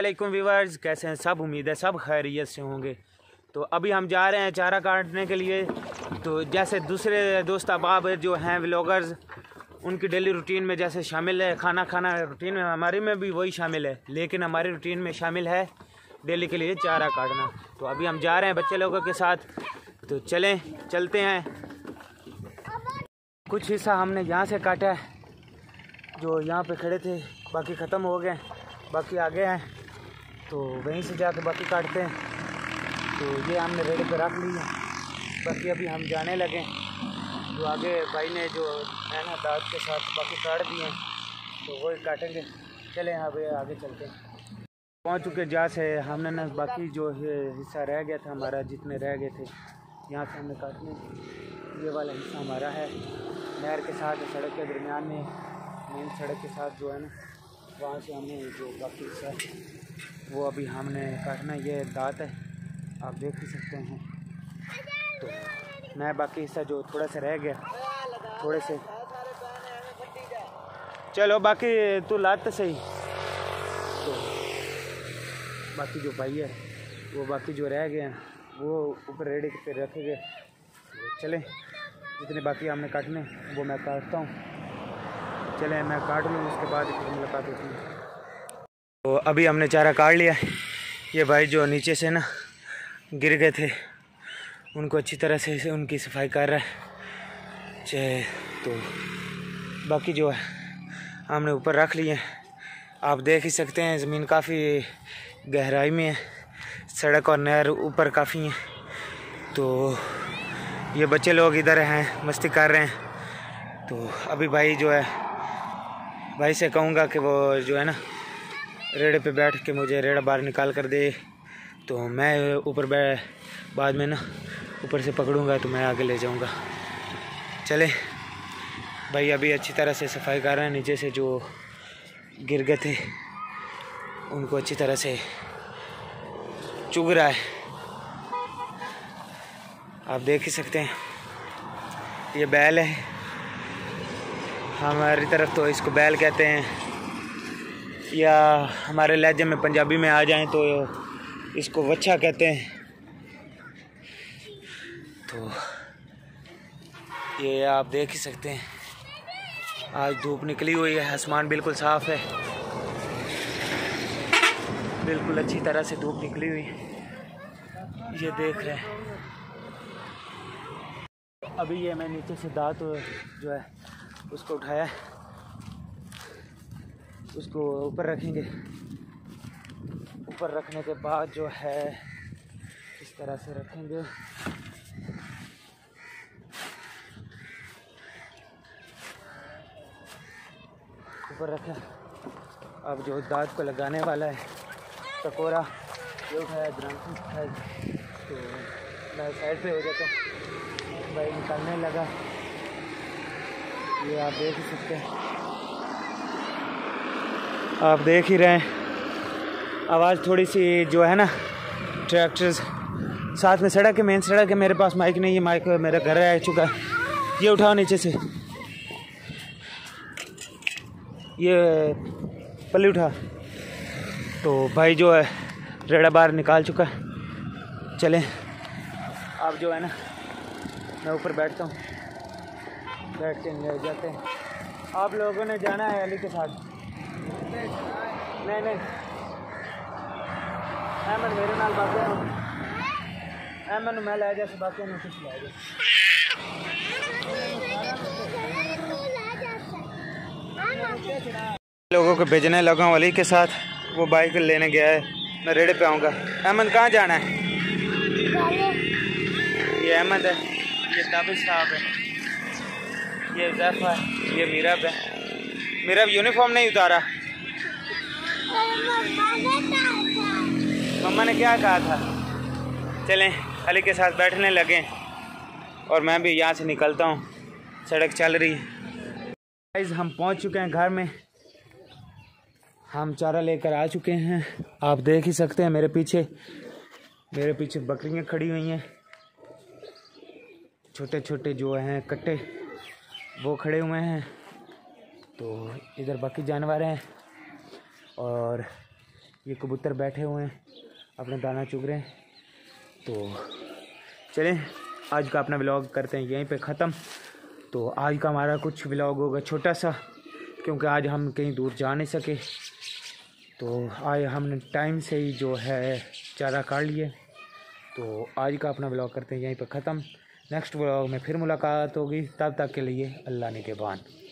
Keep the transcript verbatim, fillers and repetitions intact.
वालेकुम व्यूअर्स, कैसे हैं सब। उम्मीद है सब खैरियत से होंगे। तो अभी हम जा रहे हैं चारा काटने के लिए। तो जैसे दूसरे दोस्त अहबाब जो हैं व्लॉगर्स, उनकी डेली रूटीन में जैसे शामिल है खाना खाना, रूटीन में हमारी में भी वही शामिल है, लेकिन हमारी रूटीन में शामिल है डेली के लिए चारा काटना। तो अभी हम जा रहे हैं बच्चे लोगों के साथ। तो चलें चलते हैं। कुछ हिस्सा हमने यहाँ से काटा है, जो यहाँ पे खड़े थे, बाकी ख़त्म हो गए, बाकी आगे हैं। तो वहीं से जाके बाकी काटते हैं। तो ये हमने रेडी पे रख ली है, बाकी अभी हम जाने लगे। जो आगे भाई ने जो है ना दांत के साथ बाकी काट दिए हैं, तो वही काटेंगे। चले यहाँ पे आगे चलते हैं। पहुँच चुके जहाँ से हमने ना बाकी जो हिस्सा रह गया था हमारा, जितने रह गए थे यहाँ से हमने काटने, ये वाला हिस्सा हमारा है। नहर के साथ सड़क के दरमियान में, मेन सड़क के साथ जो है ना, वहाँ से हमने जो बाकी हिस्सा वो अभी हमने काटना। ये दांत है, आप देख ही सकते हैं। तो मैं बाकी हिस्सा जो थोड़ा सा रह गया, थोड़े से चलो बाकी तू लात तो सही। तो बाकी जो भाई है वो बाकी जो रह गए हैं वो ऊपर रेडी पे रखे गए। चलें, जितने बाकी हमने काटने वो मैं काटता हूँ। चलें मैं काट लूँ, उसके बाद फिर मुलाकात होती है। तो अभी हमने चारा काट लिया है। ये भाई जो नीचे से ना गिर गए थे, उनको अच्छी तरह से उनकी सफाई कर रहा है। चाहे तो बाकी जो है हमने ऊपर रख लिए। आप देख ही सकते हैं ज़मीन काफ़ी गहराई में है, सड़क और नहर ऊपर काफ़ी है। तो ये बच्चे लोग इधर हैं, मस्ती कर रहे हैं। तो अभी भाई जो है, भाई से कहूँगा कि वो जो है ना रेड़े पे बैठ के मुझे रेड़ा बाहर निकाल कर दे। तो मैं ऊपर बैठ बाद में ना ऊपर से पकड़ूँगा तो मैं आगे ले जाऊँगा। चले भाई अभी अच्छी तरह से सफाई कर रहे हैं। नीचे से जो गिर गए थे उनको अच्छी तरह से चुग रहा है, आप देख ही सकते हैं। ये बैल है, हमारी तरफ तो इसको बैल कहते हैं, या हमारे लहजे में पंजाबी में आ जाएं तो इसको वच्छा कहते हैं। तो ये आप देख ही सकते हैं, आज धूप निकली हुई है, आसमान बिल्कुल साफ़ है, बिल्कुल अच्छी तरह से धूप निकली हुई है। ये देख रहे हैं। अभी ये मैं नीचे से दांत जो है उसको उठाया, उसको ऊपर रखेंगे। ऊपर रखने के बाद जो है इस तरह से रखेंगे। ऊपर रखें। अब जो दांत को लगाने वाला है टकोरा ये उठाया, द्रांति उठाया, तो मैं साइड पे हो जाता हूँ। भाई निकालने लगा, ये आप देख ही सकते हैं, आप देख ही रहे हैं। आवाज़ थोड़ी सी जो है ना ट्रैक्टर साथ में सड़क है, मेन सड़क है। मेरे पास माइक नहीं है, माइक मेरा घर आ चुका है। ये उठाओ नीचे से, ये पल्ली उठा। तो भाई जो है रेड़ा बाहर निकाल चुका है। चलें अब जो है ना मैं ऊपर बैठता हूँ, बैठ के ले जाते हैं। आप लोगों ने जाना है अली के साथ? नहीं नहीं, अहमद मेरे नाल बाकी अहमद मैं लै जा, बाकी कुछ लै जा। लोगों को भेजने लगा हूँ अली के साथ, वो बाइक लेने गया है, मैं रेड़े पे आऊँगा। अहमद कहाँ जाना है? ये अहमद है, ये ताबिश साहब है, ये ज़ैफ़ा है, ये मीरब है। मीरब यूनिफॉर्म नहीं उतारा, मम्मा ने क्या कहा था। चलें अली के साथ बैठने लगे और मैं भी यहाँ से निकलता हूँ, सड़क चल रही है। गाइस हम पहुँच चुके हैं घर में, हम चारा लेकर आ चुके हैं। आप देख ही सकते हैं मेरे पीछे, मेरे पीछे बकरियां खड़ी हुई हैं, छोटे छोटे जो हैं कट्टे वो खड़े हुए हैं। तो इधर बाकी जानवर हैं और ये कबूतर बैठे हुए हैं अपना दाना चुग रहे हैं। तो चलें आज का अपना व्लॉग करते हैं यहीं पे ख़त्म। तो आज का हमारा कुछ व्लॉग होगा छोटा सा, क्योंकि आज हम कहीं दूर जा नहीं सके। तो आज हमने टाइम से ही जो है चारा काट लिए। तो आज का अपना व्लॉग करते हैं यहीं पे ख़त्म। नेक्स्ट व्लॉग में फिर मुलाकात होगी, तब तक के लिए अल्लाह निगहबान।